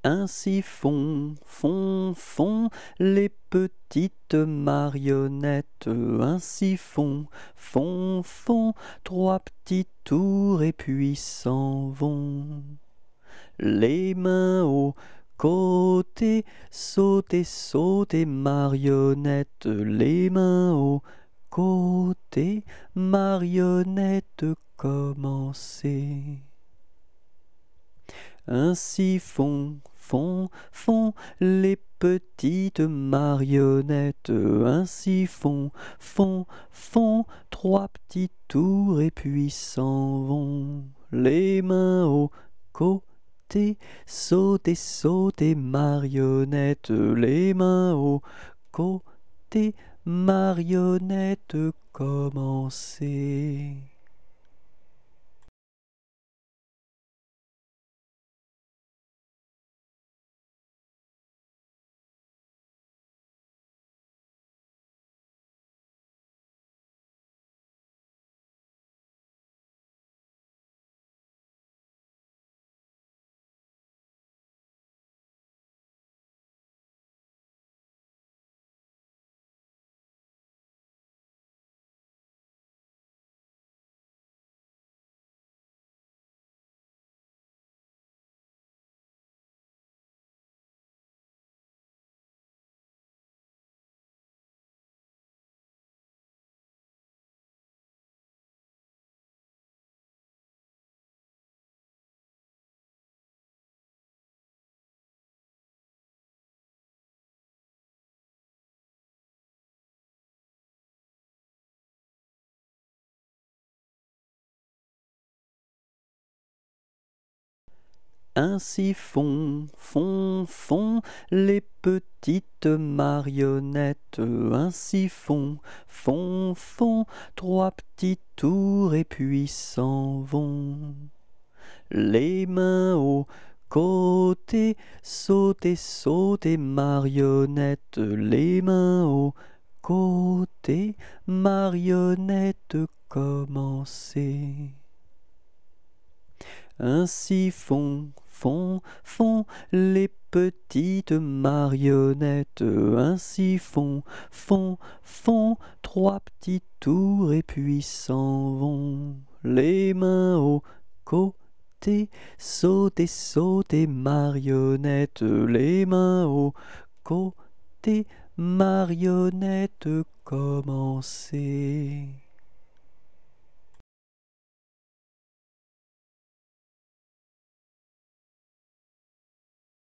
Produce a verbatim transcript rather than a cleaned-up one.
Ainsi font, font, font les petites marionnettes. Ainsi font, font, font trois petits tours et puis s'en vont. Les mains au côté, sautez, sautez, marionnettes. Les mains au côté, marionnettes, commencez. Ainsi font, font, font les petites marionnettes. Ainsi font, font, font trois petits tours et puis s'en vont. Les mains au côté, sautez, sautez, marionnettes. Les mains au côté, marionnettes, commencez. Ainsi font, font, font les petites marionnettes. Ainsi font, font, font trois petits tours et puis s'en vont. Les mains au côté, sautez, sautez, marionnettes. Les mains au côté, marionnettes, commencez. Ainsi font, font, font les petites marionnettes. Ainsi font, font, font trois petits tours et puis s'en vont. Les mains au côté, sautez, sautez, marionnettes. Les mains au côté, marionnettes, commencez.